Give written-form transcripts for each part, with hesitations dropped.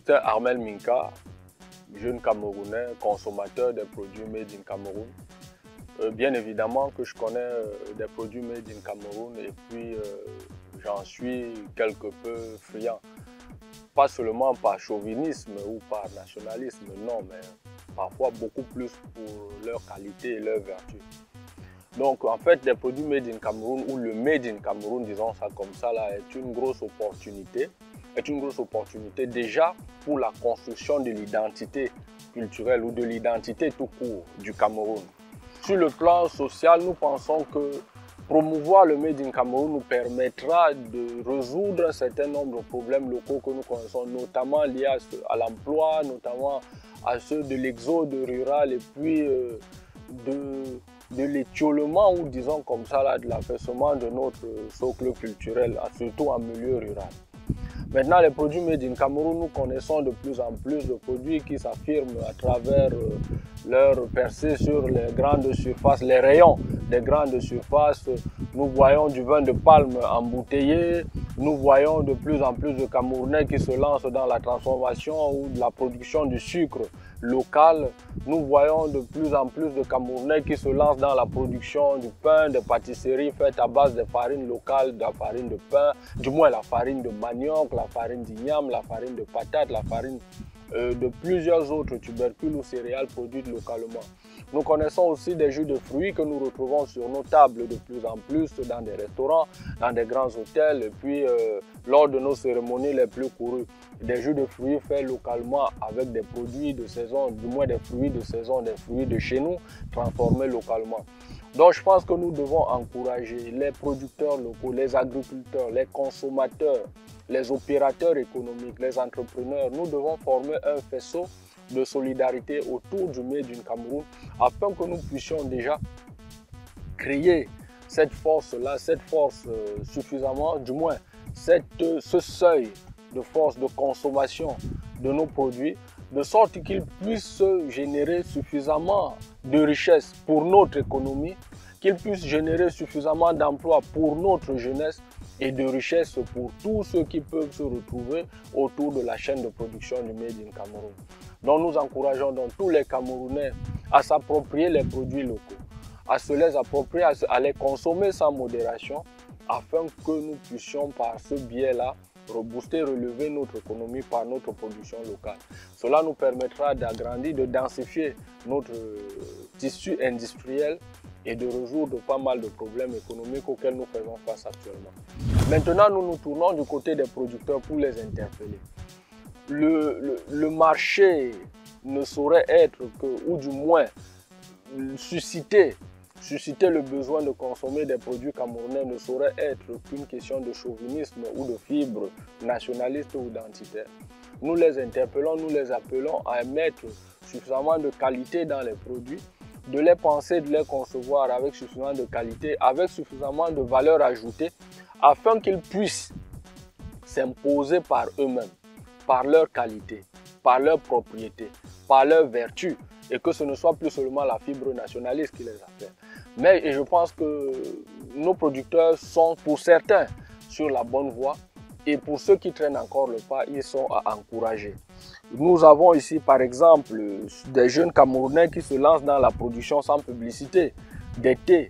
Augustin Armel Minka, jeune Camerounais, consommateur des produits made in Cameroun. Bien évidemment que je connais des produits made in Cameroun et puis j'en suis quelque peu friand. Pas seulement par chauvinisme ou par nationalisme, non, mais parfois beaucoup plus pour leur qualité et leur vertu. Donc en fait, des produits made in Cameroun ou le made in Cameroun, disons ça comme ça, là, est une grosse opportunité. Déjà pour la construction de l'identité culturelle ou de l'identité tout court du Cameroun. Sur le plan social, nous pensons que promouvoir le Made in Cameroun nous permettra de résoudre un certain nombre de problèmes locaux que nous connaissons, notamment liés à l'emploi, notamment à ceux de l'exode rural et puis de l'étiolement ou disons comme ça, là, de l'affaissement de notre socle culturel, surtout en milieu rural. Maintenant, les produits made in Cameroun, nous connaissons de plus en plus de produits qui s'affirment à travers leur percée sur les grandes surfaces, les rayons des grandes surfaces. Nous voyons du vin de palme embouteillé, nous voyons de plus en plus de Camerounais qui se lancent dans la transformation ou de la production du sucre local. Nous voyons de plus en plus de Camerounais qui se lancent dans la production du pain, des pâtisseries faites à base de farine locale, de la farine de pain, du moins la farine de manioc, la farine d'igname, la farine de patate, la farine de plusieurs autres tubercules ou céréales produites localement. Nous connaissons aussi des jus de fruits que nous retrouvons sur nos tables de plus en plus dans des restaurants, dans des grands hôtels et puis lors de nos cérémonies les plus courues. Des jus de fruits faits localement avec des produits de saison, du moins des fruits de saison, des fruits de chez nous transformés localement. Donc je pense que nous devons encourager les producteurs locaux, les agriculteurs, les consommateurs, les opérateurs économiques, les entrepreneurs. Nous devons former un faisceau de solidarité autour du Made in Cameroun afin que nous puissions déjà créer cette force-là, cette force suffisamment, du moins ce seuil de force de consommation de nos produits, de sorte qu'ils puissent générer suffisamment de richesses pour notre économie, qu'ils puissent générer suffisamment d'emplois pour notre jeunesse et de richesses pour tous ceux qui peuvent se retrouver autour de la chaîne de production du Made in Cameroun. Donc nous encourageons donc tous les Camerounais à s'approprier les produits locaux, à se les approprier, à les consommer sans modération, afin que nous puissions par ce biais-là rebooster, relever notre économie par notre production locale. Cela nous permettra d'agrandir, de densifier notre tissu industriel et de résoudre pas mal de problèmes économiques auxquels nous faisons face actuellement. Maintenant, nous nous tournons du côté des producteurs pour les interpeller. Le marché ne saurait être que, ou du moins susciter le besoin de consommer des produits camerounais ne saurait être qu'une question de chauvinisme ou de fibre nationaliste ou identitaire. Nous les interpellons, nous les appelons à mettre suffisamment de qualité dans les produits, de les penser, de les concevoir avec suffisamment de qualité, avec suffisamment de valeur ajoutée, afin qu'ils puissent s'imposer par eux-mêmes, par leur qualité, par leur propriété, par leur vertu, et que ce ne soit plus seulement la fibre nationaliste qui les appelle. Mais je pense que nos producteurs sont pour certains sur la bonne voie et pour ceux qui traînent encore le pas, ils sont à encourager. Nous avons ici par exemple des jeunes Camerounais qui se lancent dans la production sans publicité, des thés,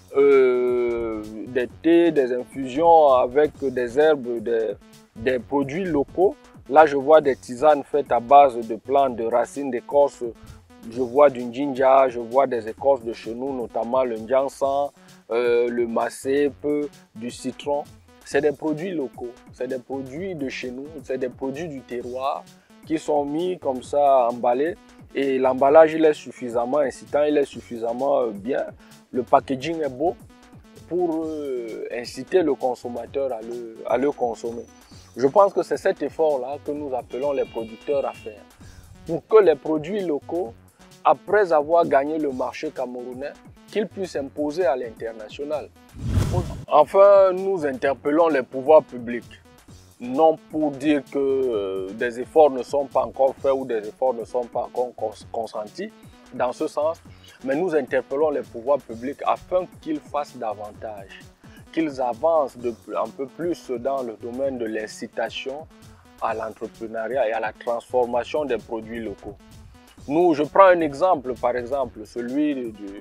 des infusions avec des herbes, des produits locaux. Là je vois des tisanes faites à base de plantes, de racines, d'écorces. Je vois du ginger, je vois des écorces de chez nous, notamment le njansan, le massepe, du citron. C'est des produits locaux, c'est des produits de chez nous, c'est des produits du terroir qui sont mis comme ça, emballés. Et l'emballage, il est suffisamment incitant, il est suffisamment bien. Le packaging est beau pour inciter le consommateur à le consommer. Je pense que c'est cet effort-là que nous appelons les producteurs à faire. Pour que les produits locaux, après avoir gagné le marché camerounais, qu'ils puissent s'imposer à l'international. Enfin, nous interpellons les pouvoirs publics, non pour dire que des efforts ne sont pas encore faits ou des efforts ne sont pas encore consentis dans ce sens, mais nous interpellons les pouvoirs publics afin qu'ils fassent davantage, qu'ils avancent un peu plus dans le domaine de l'incitation à l'entrepreneuriat et à la transformation des produits locaux. Je prends un exemple, par exemple, celui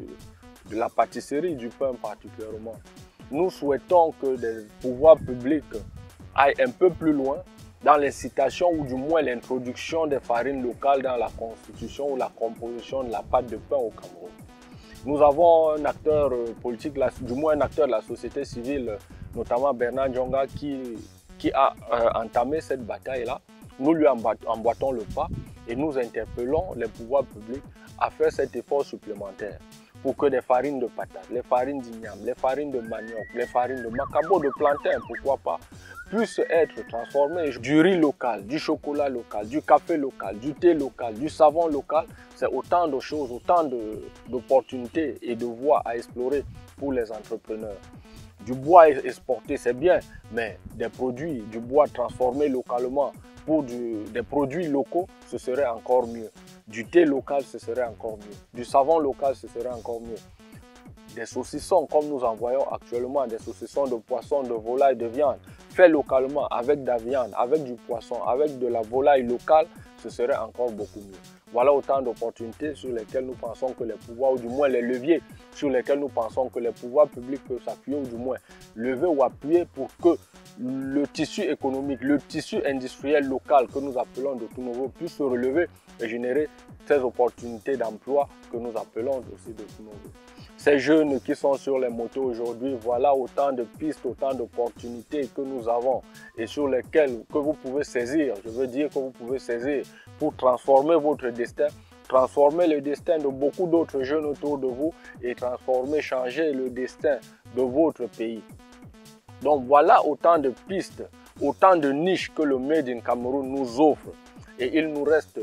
de la pâtisserie, du pain particulièrement. Nous souhaitons que les pouvoirs publics aillent un peu plus loin dans l'incitation ou du moins l'introduction des farines locales dans la constitution ou la composition de la pâte de pain au Cameroun. Nous avons un acteur politique, du moins un acteur de la société civile, notamment Bernard Dionga, qui a entamé cette bataille-là. Nous lui emboîtons le pas et nous interpellons les pouvoirs publics à faire cet effort supplémentaire pour que les farines de patates, les farines d'igname, les farines de manioc, les farines de macabo, de plantain, pourquoi pas, puissent être transformées. Du riz local, du chocolat local, du café local, du thé local, du savon local. C'est autant de choses, autant d'opportunités et de voies à explorer pour les entrepreneurs. Du bois exporté, c'est bien, mais des produits, du bois transformé localement pour des produits locaux, ce serait encore mieux. Du thé local, ce serait encore mieux. Du savon local, ce serait encore mieux. Des saucissons, comme nous en voyons actuellement, des saucissons de poisson, de volaille, de viande, faits localement avec de la viande, avec du poisson, avec de la volaille locale, ce serait encore beaucoup mieux. Voilà autant d'opportunités sur lesquelles nous pensons que les pouvoirs, ou du moins les leviers sur lesquels nous pensons que les pouvoirs publics peuvent s'appuyer, ou du moins lever ou appuyer pour que le tissu économique, le tissu industriel local que nous appelons de tout nouveau puisse se relever et générer ces opportunités d'emploi que nous appelons aussi de tout nouveau. Ces jeunes qui sont sur les motos aujourd'hui, voilà autant de pistes, autant d'opportunités que nous avons et sur lesquelles que vous pouvez saisir, je veux dire que vous pouvez saisir pour transformer votre destin, transformer le destin de beaucoup d'autres jeunes autour de vous et transformer, changer le destin de votre pays. Donc voilà autant de pistes, autant de niches que le Made in Cameroun nous offre. Et il ne reste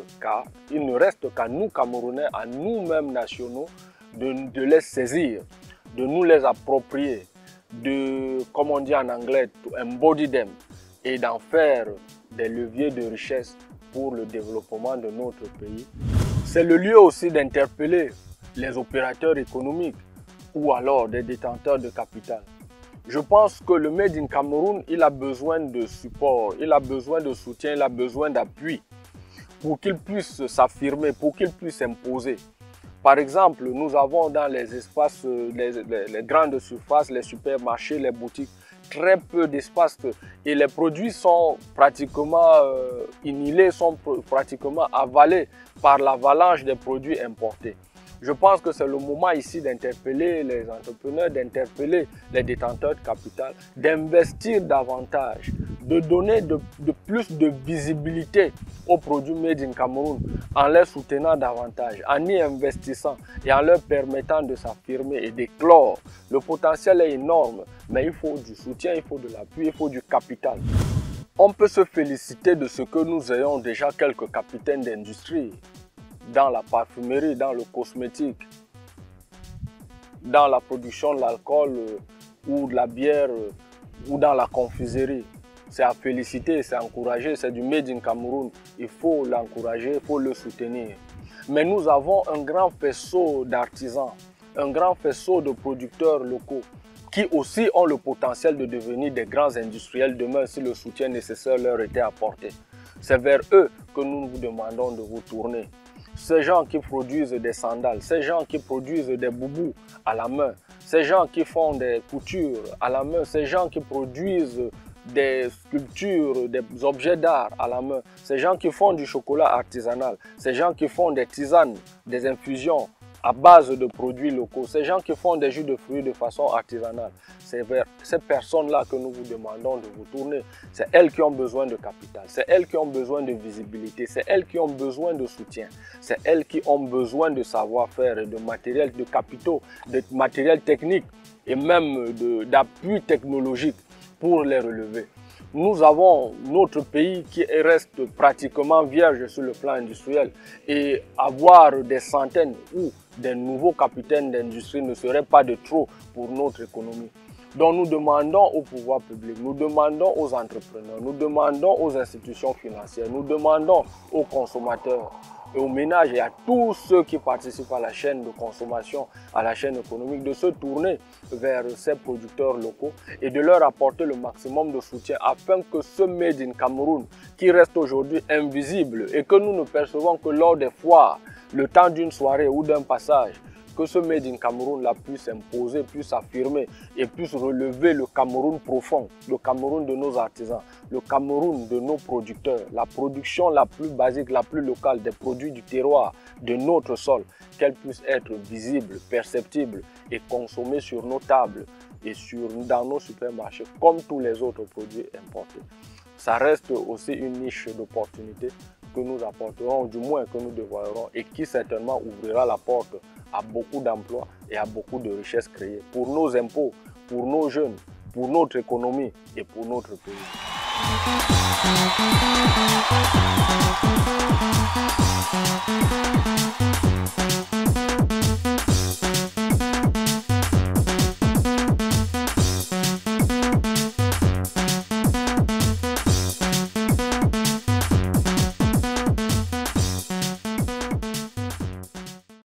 qu'à nous Camerounais, à nous-mêmes nationaux, de les saisir, de nous les approprier, comme on dit en anglais, to embody them, et d'en faire des leviers de richesse pour le développement de notre pays. C'est le lieu aussi d'interpeller les opérateurs économiques ou alors des détenteurs de capital. Je pense que le Made in Cameroun, il a besoin de support, il a besoin de soutien, il a besoin d'appui pour qu'il puisse s'affirmer, pour qu'il puisse s'imposer. Par exemple, nous avons dans les espaces, les grandes surfaces, les supermarchés, les boutiques, très peu d'espace et les produits sont pratiquement inhalés, sont pratiquement avalés par l'avalanche des produits importés. Je pense que c'est le moment ici d'interpeller les entrepreneurs, d'interpeller les détenteurs de capital, d'investir davantage, de donner de plus de visibilité aux produits Made in Cameroun en les soutenant davantage, en y investissant et en leur permettant de s'affirmer et d'éclore. Le potentiel est énorme, mais il faut du soutien, il faut de l'appui, il faut du capital. On peut se féliciter de ce que nous ayons déjà quelques capitaines d'industrie dans la parfumerie, dans le cosmétique, dans la production de l'alcool ou de la bière ou dans la confiserie. C'est à féliciter, c'est à encourager, c'est du Made in Cameroun. Il faut l'encourager, il faut le soutenir. Mais nous avons un grand faisceau d'artisans, un grand faisceau de producteurs locaux qui aussi ont le potentiel de devenir des grands industriels demain si le soutien nécessaire leur était apporté. C'est vers eux que nous vous demandons de vous tourner. Ces gens qui produisent des sandales, ces gens qui produisent des boubous à la main, ces gens qui font des coutures à la main, ces gens qui produisent des sculptures, des objets d'art à la main, ces gens qui font du chocolat artisanal, ces gens qui font des tisanes, des infusions à base de produits locaux, ces gens qui font des jus de fruits de façon artisanale. C'est vers ces personnes-là que nous vous demandons de vous tourner. C'est elles qui ont besoin de capital, c'est elles qui ont besoin de visibilité, c'est elles qui ont besoin de soutien, c'est elles qui ont besoin de savoir-faire et de matériel, de capitaux, de matériel technique et même d'appui technologique pour les relever. Nous avons notre pays qui reste pratiquement vierge sur le plan industriel et avoir des centaines ou des nouveaux capitaines d'industrie ne serait pas de trop pour notre économie. Donc nous demandons au pouvoir public, nous demandons aux entrepreneurs, nous demandons aux institutions financières, nous demandons aux consommateurs et aux ménages et à tous ceux qui participent à la chaîne de consommation, à la chaîne économique, de se tourner vers ces producteurs locaux et de leur apporter le maximum de soutien afin que ce Made in Cameroun, qui reste aujourd'hui invisible et que nous ne percevons que lors des foires, le temps d'une soirée ou d'un passage, que ce Made in Cameroun là puisse s'imposer, puisse s'affirmer et puisse relever le Cameroun profond, le Cameroun de nos artisans, le Cameroun de nos producteurs, la production la plus basique, la plus locale des produits du terroir, de notre sol, qu'elle puisse être visible, perceptible et consommée sur nos tables et dans nos supermarchés comme tous les autres produits importés. Ça reste aussi une niche d'opportunités que nous apporterons, du moins que nous dévoilerons et qui certainement ouvrira la porte à beaucoup d'emplois et à beaucoup de richesses créées pour nos impôts, pour nos jeunes, pour notre économie et pour notre pays.